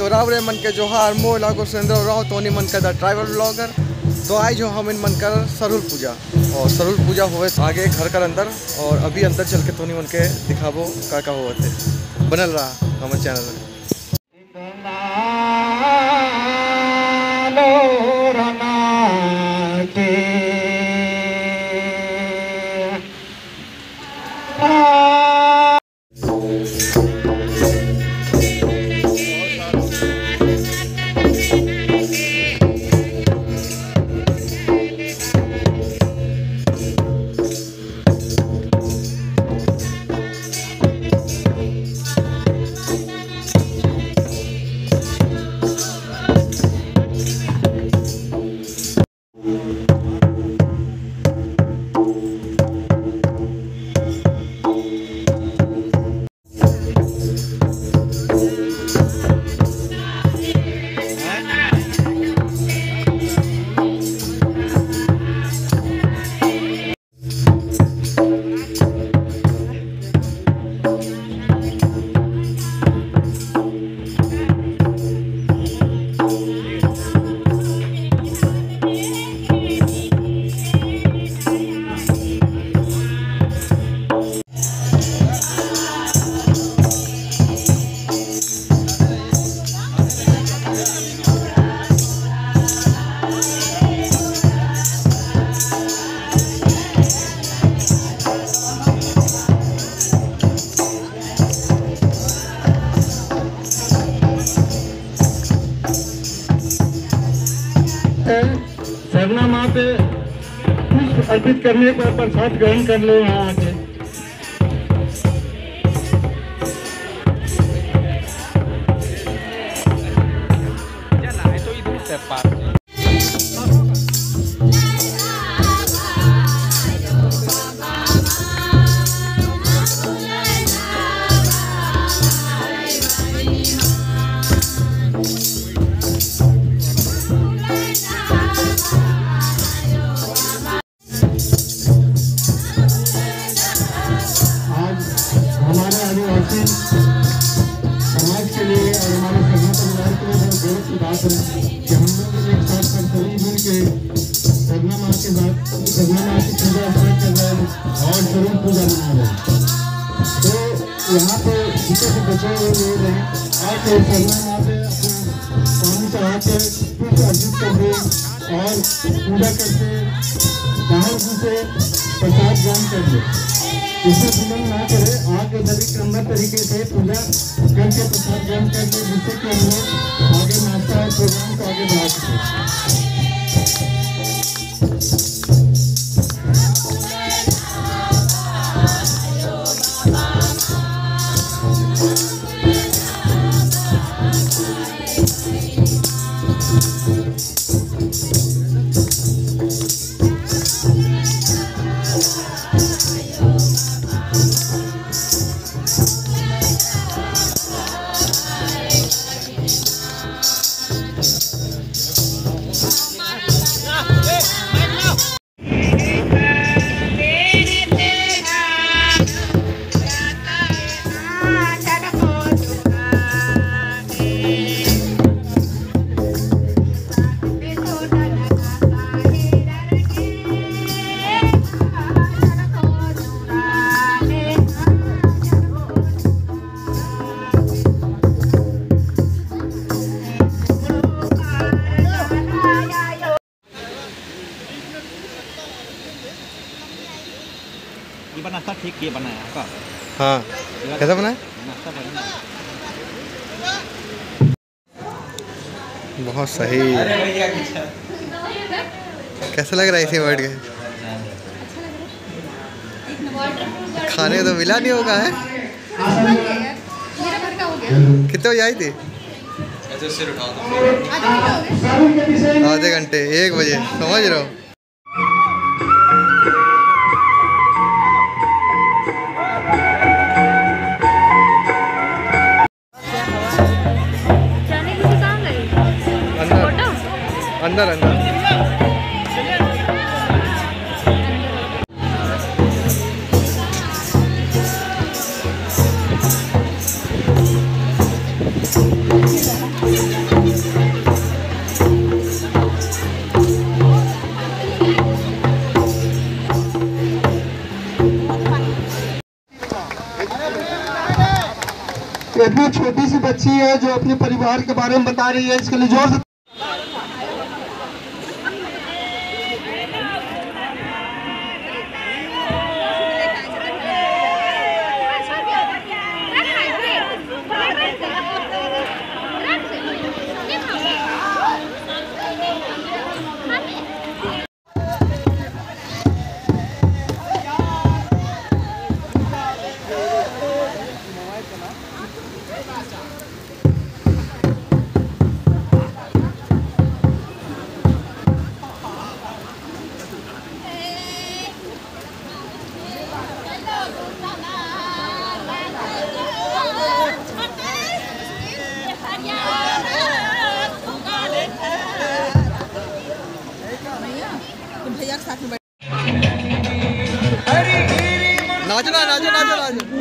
तो रावरे मन के जोहार मो लागो सुरेंद्र राव तो मन का द ट्राइबल ब्लॉगर। तो आज जो हम इन मन कर सरुल पूजा और सरुल पूजा हुए आगे घर कर अंदर और अभी अंदर चल के तो मन के दिखाबो का हुआ थे। बनल रहा हमारे चैनल में। सरना माँ पे पुष्प अर्पित करने पर प्रसाद ग्रहण कर लो यहाँ आके। समाज के लिए और हमारे सभा परिवार के लिए बहुत गौरव की बात है कि हम लोग एक साथ सभी मिल के सरना माँ के साथ सरना माँ की पूजा अर्चना कर रहे हैं और सरुल पूजा मना रहे हैं। तो यहाँ पे जितने से बचे हुए लोग हैं आज सरना माँ पे अपना पानी चढ़ा के पुष्प अर्जित करके और पूजा करके बाहर से प्रसाद ग्रहण कर ले। इसमें विलंब ना करे, आगे सभी क्रमबद्ध तरीके से पूजा करके प्रसाद ग्रहण कर ले, जिससे कि हम लोग आगे नाश्ता और प्रोग्राम को आगे बढ़ा सकें। ये नाश्ता ठीक ये बनाया आपका? हाँ, कैसा बना है? नाश्ता बढ़िया। बहुत सही। कैसा लग रहा है इसे बैठ के? खाने तो मिला नहीं होगा है? कितने बजे आई थी? आधे घंटे, 1 बजे, समझ रहे हो? अंदर अंदर इतनी छोटी सी बच्ची है जो अपने परिवार के बारे में बता रही है, इसके लिए जोर से नाचना नाचो नाचो नाचो।